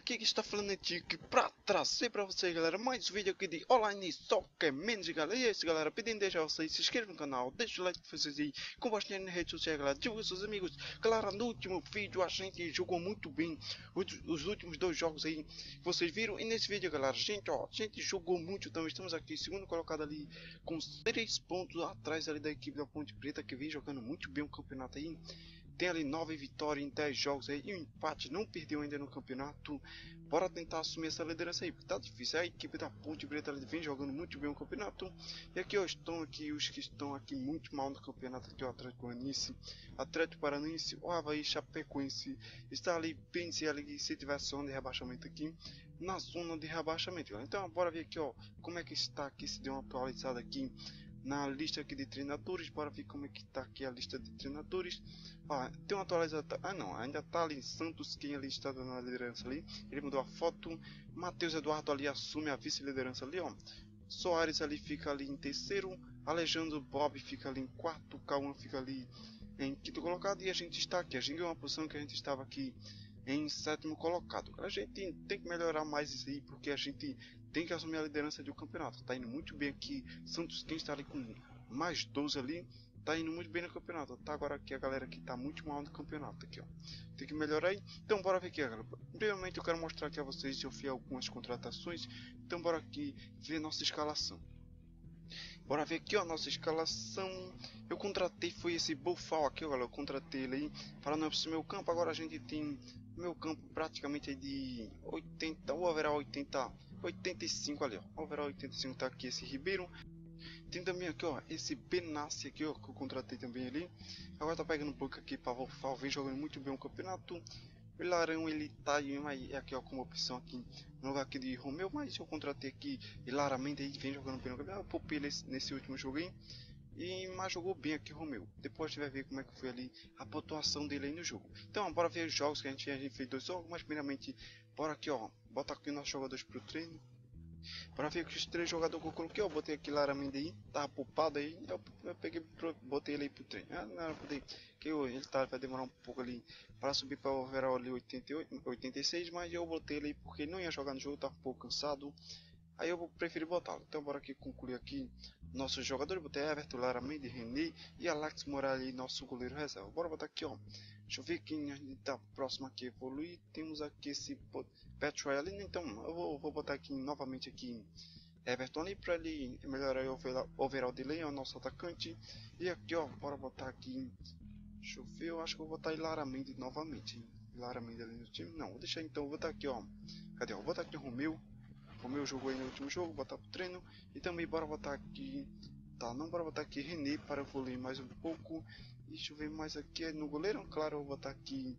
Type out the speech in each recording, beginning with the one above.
aqui que está falando é Tique pra trazer pra vocês, galera, mais um vídeo aqui de Online Soccer Manager, galera. E é isso, galera, pedindo deixar vocês se inscrevam no canal, deixa o like pra vocês aí, compartilhem nas redes sociais, galera, divulguem seus amigos. Galera, no último vídeo a gente jogou muito bem os últimos dois jogos aí que vocês viram. E nesse vídeo, galera, a gente jogou muito também. Estamos aqui, segundo colocado ali, com 3 pontos atrás ali da equipe da Ponte Preta, que vem jogando muito bem o campeonato aí. Tem ali 9 vitórias em 10 jogos aí e um empate, não perdeu ainda no campeonato. Bora tentar assumir essa liderança aí, porque tá difícil. A equipe da Ponte Preta vem jogando muito bem o campeonato. E aqui ó, estão aqui os que estão aqui muito mal no campeonato, aqui o Atlético Paranaense, Atlético Paranaense, o Avaí, Chapecoense, está ali bem se tivesse zona de rebaixamento aqui, na zona de rebaixamento. Galera. Então bora ver aqui ó, como é que está aqui, se deu uma atualizada aqui na lista aqui de treinadores. Bora ver como é que tá aqui a lista de treinadores. Tem uma atualização. Não, ainda tá ali Santos, quem ali está na liderança ali. Ele mudou a foto. Matheus Eduardo ali assume a vice-liderança ali, ó. Soares ali fica ali em terceiro. Alejandro Bob fica ali em quarto. Cauã fica ali em quinto colocado. E a gente está aqui. A gente ganhou uma posição que a gente estava aqui em sétimo colocado. A gente tem que melhorar mais isso aí, porque a gente tem que assumir a liderança do campeonato. Tá indo muito bem aqui. Santos, quem está ali com mais 12 ali, tá indo muito bem no campeonato. Tá agora aqui a galera que tá muito mal no campeonato aqui, ó. Tem que melhorar aí. Então bora ver aqui, galera. Primeiramente eu quero mostrar aqui a vocês, eu fiz algumas contratações. Então bora aqui ver nossa escalação. Bora ver aqui, ó, nossa escalação. Eu contratei, foi esse Bufal aqui, ó, galera. Eu contratei ele aí para não pro meu campo. Agora a gente tem meu campo praticamente aí de 80, o overall 80, 85 ali, ó. Overall 85 tá aqui esse Ribeiro. Tem também aqui, ó, esse Benassi aqui, ó, que eu contratei também ali. Agora tá pegando um pouco aqui para Bufal, vem jogando muito bem o campeonato. O Larão ele tá aí aqui ó, como opção aqui no lugar aqui de Romeu, mas eu contratei aqui claramente aí vem jogando bem no campeonato. Eu poupei ele nesse último jogo aí, mas jogou bem aqui Romeu. Depois a gente vai ver como é que foi ali a pontuação dele aí no jogo. Então bora ver os jogos que a gente fez 2 jogos, mas primeiramente bora aqui ó, bota aqui nossos jogadores pro treino. Para ver que os 3 jogadores que eu coloquei, eu botei aqui claramente aí, tava poupado aí, eu peguei, botei ele aí pro treino. Não era poder, que ele vai demorar um pouco ali para subir para o overall ali 88, 86, mas eu botei ele aí porque ele não ia jogar no jogo, tava um pouco cansado. Aí eu preferi botá-lo. Então bora aqui concluir aqui nossos jogadores. Botei Everton, Laramente, René e Alex Morales, nosso goleiro reserva. Bora botar aqui, ó. Deixa eu ver quem a gente tá próximo aqui evoluir. Temos aqui esse Petroy ali. Então eu vou botar aqui novamente aqui Everton ali para ele melhorar o overall dele, é o nosso atacante. E aqui, ó, bora botar aqui. Deixa eu ver, eu acho que eu vou botar Laramente novamente. Laramente ali no time. Não, vou deixar então, vou botar aqui, ó. Cadê? Eu vou botar aqui o Romeu. O meu jogou aí no último jogo, botar pro treino. E também bora botar aqui. Tá, não bora botar aqui René para evoluir mais um pouco. E deixa eu ver mais aqui no goleiro. Claro, eu vou botar aqui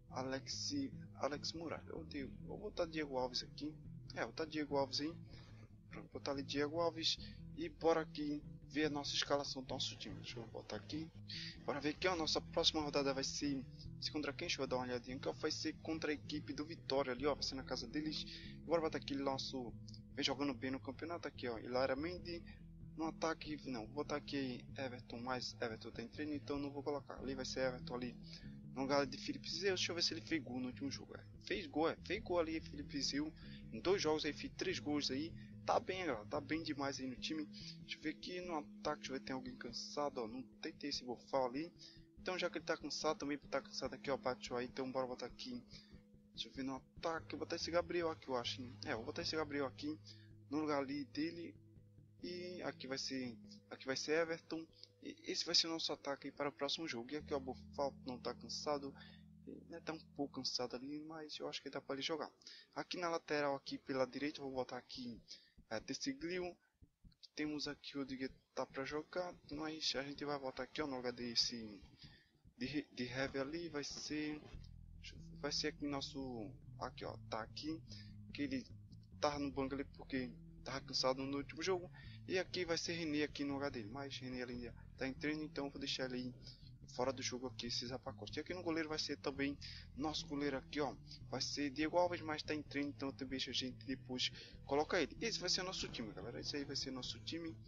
Alex Muralha. Eu vou botar Diego Alves aqui. Vou botar Diego Alves aí. Pronto, botar ali Diego Alves. E bora aqui ver a nossa escalação do nosso time. Deixa eu botar aqui. Bora ver que a nossa próxima rodada vai ser contra quem? Deixa eu dar uma olhadinha aqui. Vai ser contra a equipe do Vitória ali, ó. Vai ser na casa deles. Bora botar aqui nosso. Vem jogando bem no campeonato aqui, ó. Hilaramente. No ataque, não. Vou botar aqui Everton, mas Everton tá em treino, então não vou colocar. Ali vai ser Everton ali. No lugar de Felipe Zil. Deixa eu ver se ele fez gol no último jogo. Fez gol ali, Felipe Zil. Em 2 jogos aí, fez 3 gols aí. Tá bem, galera. Tá bem demais aí no time. Deixa eu ver aqui no ataque. Deixa eu ver se tem alguém cansado, ó. Não tem esse Bofal ali. Então já que ele tá cansado, também tá cansado aqui, ó. Bateu aí. Então bora botar aqui. Deixa eu ver no ataque. Eu vou botar esse Gabriel aqui, eu acho. Eu vou botar esse Gabriel aqui. No lugar ali dele. E aqui vai ser Everton. E esse vai ser o nosso ataque para o próximo jogo. E aqui ó, o Bofal não tá cansado. Ele tá um pouco cansado ali, mas eu acho que dá para ele jogar. Aqui na lateral, aqui pela direita, eu vou botar aqui Tessiglio. Temos aqui o Diego tá para jogar, mas a gente vai botar aqui ó, no lugar desse de Heavy ali, vai ser aqui nosso, aqui ó, tá aqui, que ele tava no banco ali porque tava cansado no último jogo. E aqui vai ser René aqui no lugar dele, mas René ali tá em treino, então eu vou deixar ele aí fora do jogo aqui, esses Zapacosta. E aqui no goleiro vai ser também nosso goleiro aqui, ó. Vai ser Diego Alves, mas tá em treino, então também a gente depois coloca ele. Esse vai ser nosso time, galera. Esse aí vai ser nosso time.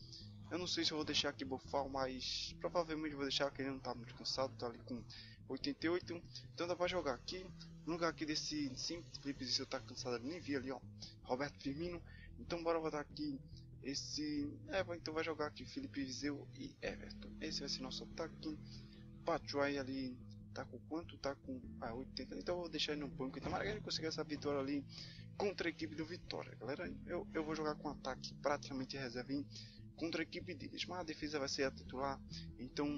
Eu não sei se eu vou deixar aqui Bofal, mas provavelmente vou deixar, que ele não tá muito cansado, tá ali com 88. Então dá pra jogar aqui. No lugar aqui desse sim, Felipe Viseu tá cansado, nem vi ali, ó. Roberto Firmino. Então bora botar aqui esse. Então vai jogar aqui Felipe Viseu e Everton. Esse vai ser nosso ataque. Batshuayi ali tá com quanto? Tá com 80. Então eu vou deixar ele no banco. Então, maravilha, conseguir essa vitória ali contra a equipe do Vitória, galera. Eu vou jogar com ataque praticamente reserva contra a equipe deles, mas a defesa vai ser a titular. Então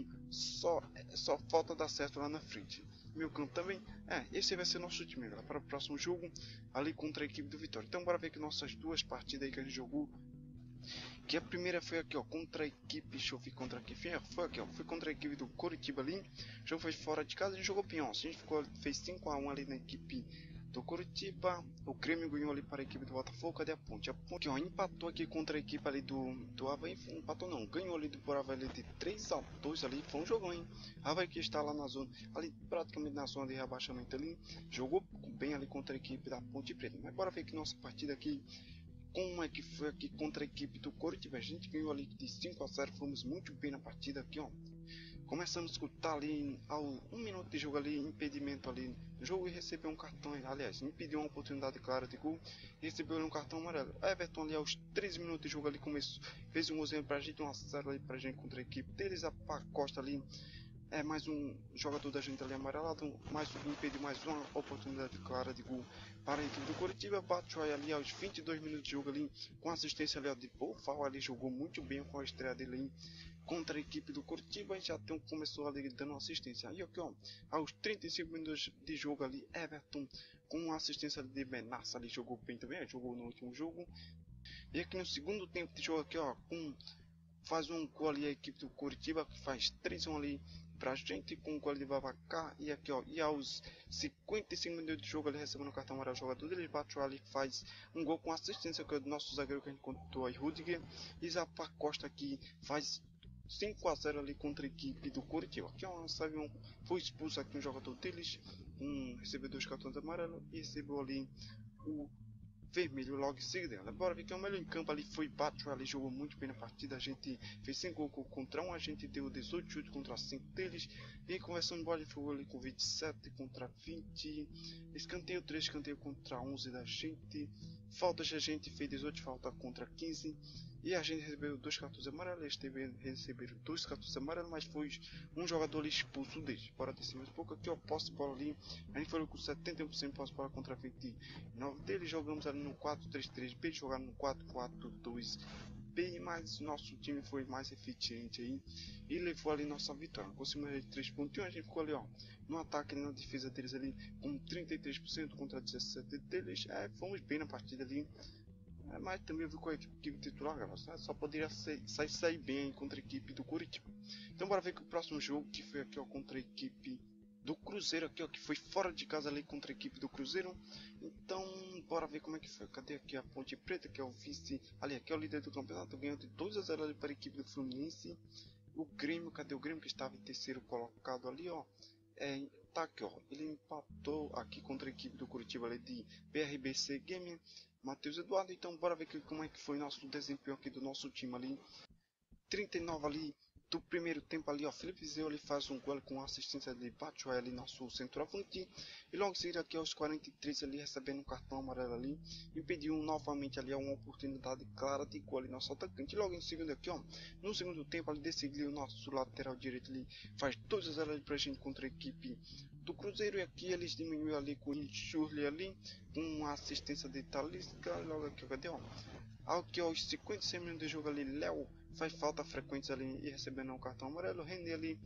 só falta dar certo lá na frente. Meu campo também. Esse vai ser nosso time, galera, para o próximo jogo ali contra a equipe do Vitória. Então bora ver que nossas duas partidas aí que a gente jogou. Que a primeira foi aqui, ó, contra a equipe. Deixa eu ver contra quem foi aqui, ó. Foi contra a equipe do Coritiba ali. O jogo foi fora de casa, a gente jogou pião. A gente fez 5-1 ali na equipe do Coritiba. O Grêmio ganhou ali para a equipe do Botafogo. Cadê a Ponte? A Ponte, ó, empatou aqui contra a equipe ali do Avaí. Empatou não, ganhou ali do Avaí de 3-2 ali. Foi um jogão, hein? Avaí que está lá na zona, ali praticamente na zona de rebaixamento ali. Jogou bem ali contra a equipe da Ponte Preta. Mas bora ver que nossa partida aqui, como é que foi aqui contra a equipe do Coritiba. A gente ganhou ali de 5-0, fomos muito bem na partida aqui, ó. Começamos a escutar ali ao 1 minuto de jogo ali, impedimento ali no jogo, e recebeu um cartão, aliás, impediu uma oportunidade clara de gol, e recebeu um cartão amarelo. Everton ali aos 13 minutos de jogo ali começou, fez um golzinho pra gente, 1-0 ali pra gente contra a equipe deles. A Costa ali, mais um jogador da gente ali amarelado, impediu mais uma oportunidade clara de gol para a equipe do Coritiba. Batshuayi ali aos 22 minutos de jogo ali, com assistência ali de Bofal, ali jogou muito bem com a estreia dele ali contra a equipe do Coritiba, e já começou ali dando assistência. E aqui, ó, aos 35 minutos de jogo ali, Everton com assistência de Benassa ali, jogou bem também, jogou no último jogo. E aqui no segundo tempo de jogo aqui, ó, faz um gol ali a equipe do Coritiba, que faz 3-1 ali pra gente, com o gol de Babacar. E aqui, ó, e aos 55 minutos de jogo, ele recebendo o cartão amarelo, o jogador dele, Batshuayi, faz um gol com assistência, que é do nosso zagueiro que a gente contou aí, Rudiger. E Zapa Costa aqui faz 5-0 ali contra a equipe do Coritiba. Aqui, ó, foi expulso aqui um jogador deles, recebeu 2 cartões amarelos e recebeu ali o vermelho logo em seguida. Bora ver que o melhor em campo ali foi Batshuayi, jogou muito bem na partida. A gente fez 5 gols contra 1, a gente deu 18 chutes contra 5 deles. E conversando de bola, ele foi ali com 27 contra 20. Escanteio 3, escanteio contra 11 da gente. Faltas, a gente fez 18 faltas contra 15. E a gente recebeu 2 cartões amarelos. Eles receberam 2 cartões amarelos, mas foi um jogador ali expulso deles. Bora descer mais um pouco aqui, ó, posse de bola ali. A gente foi com 71% de posse de bola contra 29 deles. Jogamos ali no 4-3-3B, jogaram no 4-4-2B, mas nosso time foi mais eficiente aí e levou ali nossa vitória. Conseguimos 3 pontos, a gente ficou ali, ó, no ataque e na defesa deles ali com 33% contra 17% deles. Fomos bem na partida ali. Mas também eu vi com a equipe titular, galera, só poderia sair bem contra a equipe do Curitiba. Então bora ver que o próximo jogo, que foi aqui, ó, contra a equipe do Cruzeiro aqui, ó, que foi fora de casa ali contra a equipe do Cruzeiro. Então bora ver como é que foi. Cadê aqui a Ponte Preta, que é o vice, ali, aqui é o líder do campeonato, ganhou de 2-0 ali para a equipe do Fluminense. O Grêmio, cadê o Grêmio, que estava em terceiro colocado ali, ó, tá aqui, ó, ele empatou aqui contra a equipe do Curitiba ali de BRBC Game, Matheus Eduardo. Então bora ver como é que foi nosso desempenho aqui do nosso time ali. 39 ali do primeiro tempo ali, ó, Felipe Viseu ali faz um gol com assistência de Batshuayi ali, nosso centroavante. E logo em seguida aqui aos 43 ali, recebendo um cartão amarelo ali, impediu novamente ali uma oportunidade clara de gol ali, nosso atacante. E logo em seguida aqui, ó, no segundo tempo ali, decidiu o nosso lateral direito ali, faz 2-0 ali pra gente contra a equipe do Cruzeiro. E aqui eles diminuíram ali com o Shurley ali, com uma assistência de Talisca. Logo aqui, cadê, ó? Aqui aos 56 minutos de jogo ali, Léo faz falta frequente ali e recebendo um cartão amarelo. René ali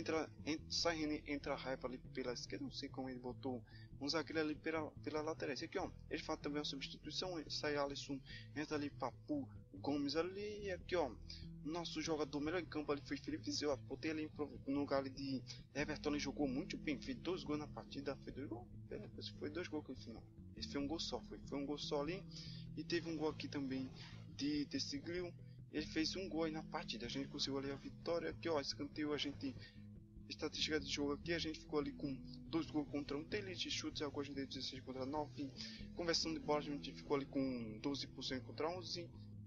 sai René, entra raiva ali pela esquerda, não sei como ele botou um zagueiro ali pela lateral. Esse aqui, ó, ele faz também uma substituição, sai Alisson, entra ali Papu Gomes ali. E aqui, ó, nosso jogador melhor em campo ali foi Felipe Viseu, botei ali no lugar ali de Everton. Ele jogou muito bem, fez 2 gols na partida, fez 2 gols, foi 2 gols no final. Esse foi um gol só, foi um gol só ali. E teve um gol aqui também de Tessiglio. Ele fez um gol aí na partida. A gente conseguiu ali a vitória. Aqui, ó, escanteio, a gente, estatística de jogo aqui, a gente ficou ali com 2 gols contra 1 deles. De chutes, agora a gente deu 16 contra 9. Conversão de bola, a gente ficou ali com 12% contra 11.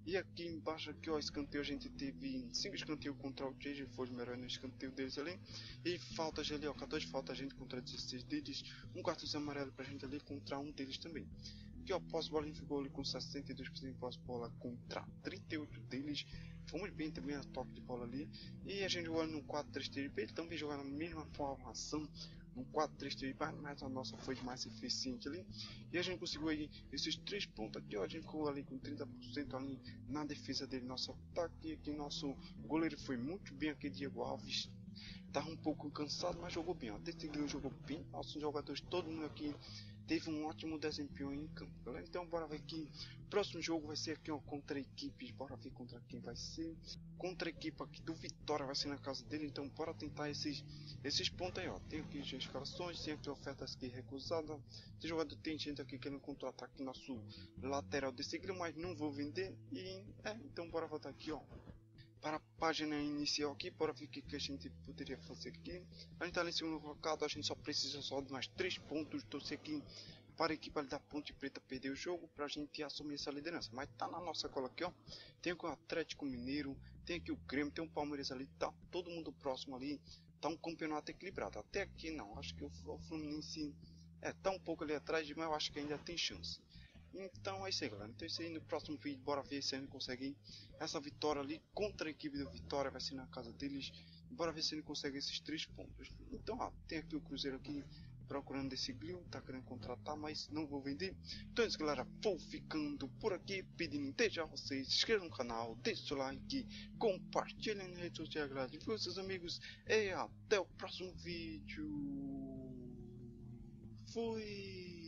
E aqui embaixo, aqui ó, escanteio, a gente teve 5 escanteios contra o Chase, foi o melhor no escanteio deles ali. E faltas ali, ó, 14 faltas a gente contra 16 deles, um cartãozinho amarelo pra gente ali contra um deles também. Aqui ó, pós-bola a gente ficou ali com 62% de pós-bola contra 38 deles. Fomos bem também a toque de bola ali. E a gente jogando no 4-3-3, também jogando a mesma formação. No 4-3-3, mas a nossa foi mais eficiente ali. E a gente conseguiu aí esses 3 pontos aqui, ó. A gente ficou ali com 30% ali na defesa dele, nosso ataque. Aqui nosso goleiro foi muito bem aqui, Diego Alves. Tava um pouco cansado, mas jogou bem, ó. Decidiu, jogou bem. Nossos jogadores, todo mundo aqui teve um ótimo desempenho em campo, galera. Então bora ver que o próximo jogo vai ser aqui, ó, contra equipes. Bora ver contra quem vai ser. Contra a equipe aqui do Vitória, vai ser na casa dele. Então bora tentar esses pontos aí, ó. Tem aqui as escalações, tem aqui ofertas aqui recusadas. Tem gente aqui querendo contra-ataque nosso lateral desse grilo, mas não vou vender. E então bora voltar aqui, ó, para a página inicial aqui, para ver o que a gente poderia fazer aqui. A gente está em segundo colocado, a gente só precisa só de mais 3 pontos, torcer aqui para a equipe da Ponte Preta perder o jogo, para a gente assumir essa liderança. Mas tá na nossa cola aqui, ó. Tem aqui o Atlético Mineiro, tem aqui o Grêmio, tem o Palmeiras ali, tá todo mundo próximo ali. Tá um campeonato equilibrado. Até aqui não, acho que o Fluminense tá um pouco ali atrás, mas eu acho que ainda tem chance. Então é isso aí, galera. Então é isso aí, no próximo vídeo, bora ver se a gente consegue essa vitória ali contra a equipe do Vitória, vai ser na casa deles. Bora ver se ele consegue esses 3 pontos. Então, ó, tem aqui o Cruzeiro aqui procurando esse Glio, tá querendo contratar, mas não vou vender. Então é isso, galera, vou ficando por aqui, pedindo desde a vocês, se inscrevam no canal, deixe o like, compartilhem nas redes sociais, galera, divulguem seus amigos e até o próximo vídeo. Fui!